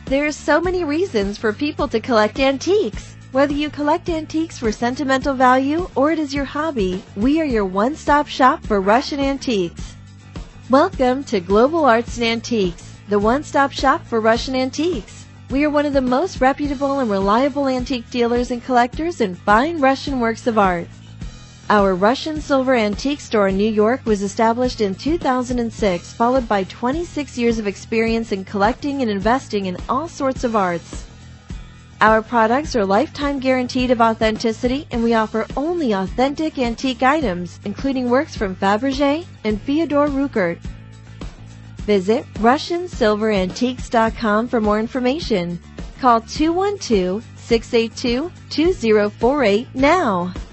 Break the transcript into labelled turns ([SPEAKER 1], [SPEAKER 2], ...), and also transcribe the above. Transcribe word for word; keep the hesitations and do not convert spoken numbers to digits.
[SPEAKER 1] There are so many reasons for people to collect antiques. Whether you collect antiques for sentimental value or it is your hobby, we are your one-stop shop for Russian antiques. Welcome to Global Arts and Antiques, the one-stop shop for Russian antiques. We are one of the most reputable and reliable antique dealers and collectors in fine Russian works of art. Our Russian silver antique store in New York was established in two thousand six, followed by twenty-six years of experience in collecting and investing in all sorts of arts. Our products are lifetime guaranteed of authenticity, and we offer only authentic antique items, including works from Fabergé and Fyodor Rukert. Visit Russian Silver Antiques dot com for more information. Call two one two, six eight two, two zero four eight now.